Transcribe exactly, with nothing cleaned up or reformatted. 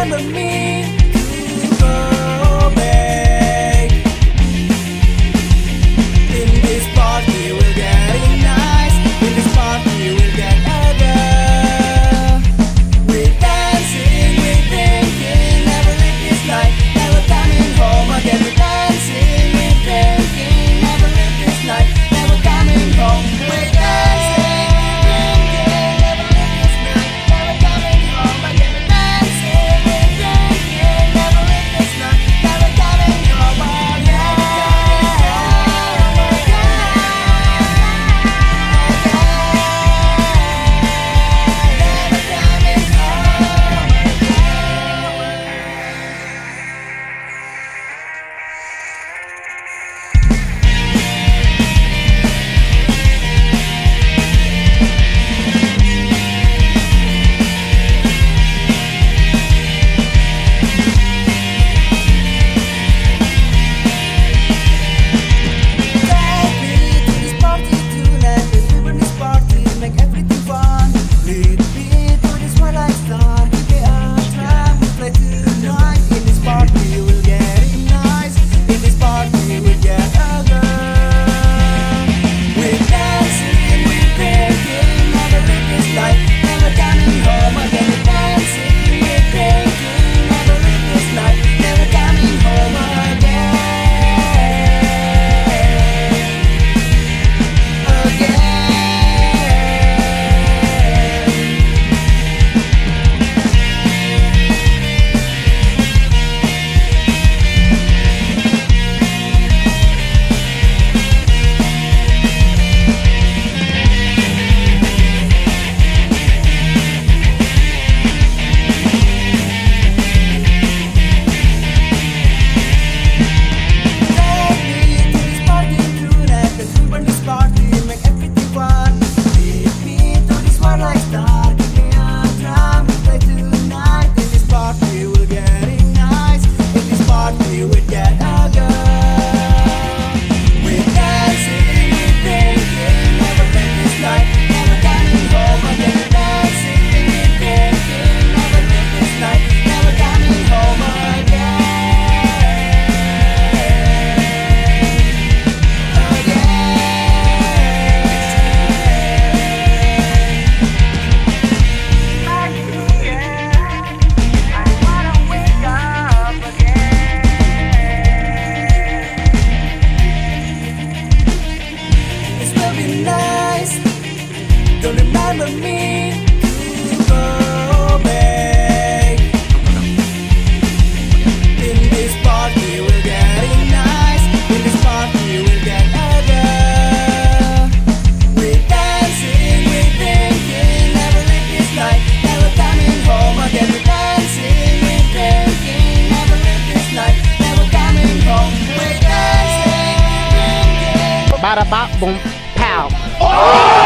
remember me to go back. In this party we'll get nice. In this party we'll get better. We're dancing, we're drinking, never leave this night, never coming home again. We're dancing, we're drinking, never leave this night, never coming home. We're dancing, we're drinking, never leave this night, never coming home again. We're dancing, we're drinking, never leave this night, never coming home again. Don't remember me to go back. In this party we'll get nice. In this party we'll get better. We're dancing, we're drinking, never leave this night, never coming home again. We're dancing, we're drinking, never leave this night, never coming home. We're dancing, we're drinking. Bada bop boom pow.